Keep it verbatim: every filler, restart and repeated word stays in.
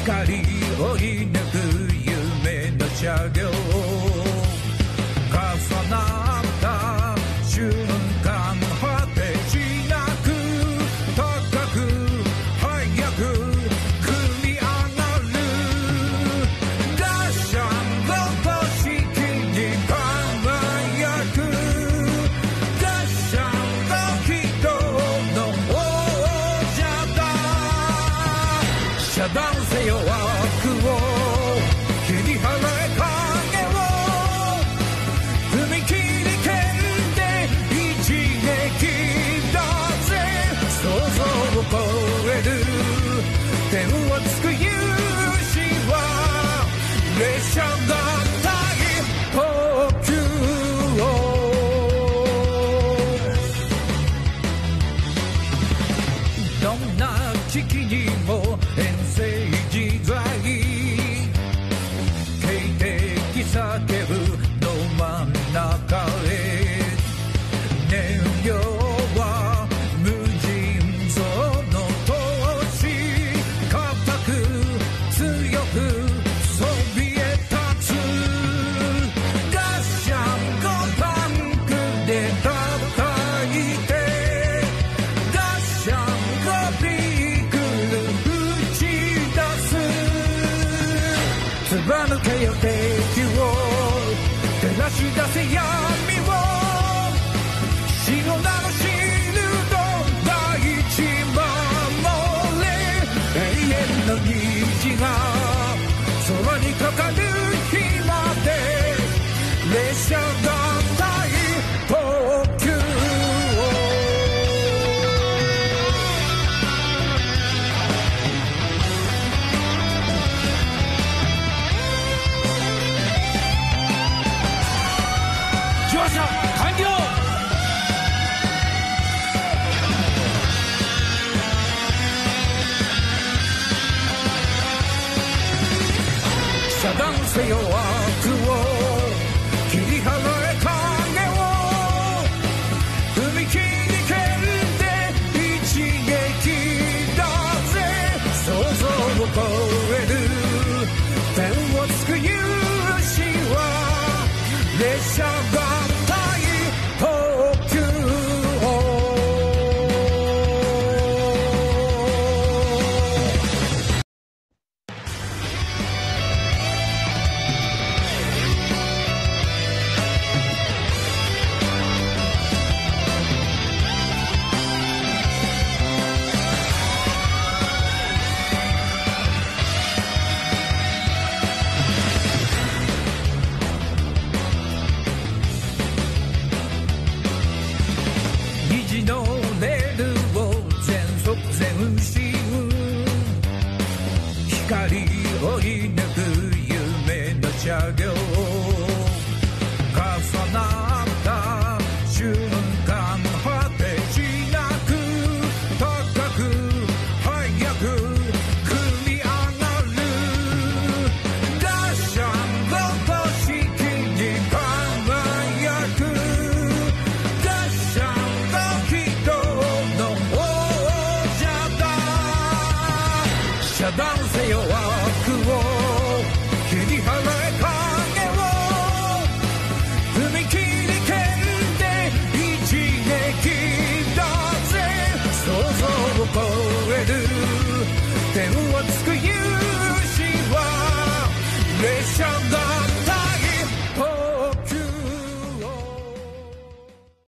光追い抜く夢の車両重なった瞬間果てしなく高く速く組み上がるダッシャンロボ式に輝くダッシャンロ人の王者だ遮断せよ悪を切り払え影を踏み切り剣で一撃だぜ想像を超える天をつく勇士は列車が大特急をどんな危機にも遠征自在警笛叫ぶど真ん中へ燃料は無尽蔵の闘志固く強くそびえ立つガッシャンゴタンクで叩いてガッシャンゴビークル打ち出す貫けよ敵を照らし出せ闇を白なのシールド大地守れ永遠の虹が空にかかる日まで列車が大特急を乗車完了遮断せよ悪を切り払え影を踏み切り剣で一撃だぜ想像を超える天をつく勇士は列車が大特急を虹のレールを全速前進光追い抜く夢の車両重なった瞬間果てしなく高く速く組み上がるダッシャンロボ式に輝くダッシャン人の王者だ遮断せよ悪を切り払え影を踏み切り剣で一撃だぜ想像を超える天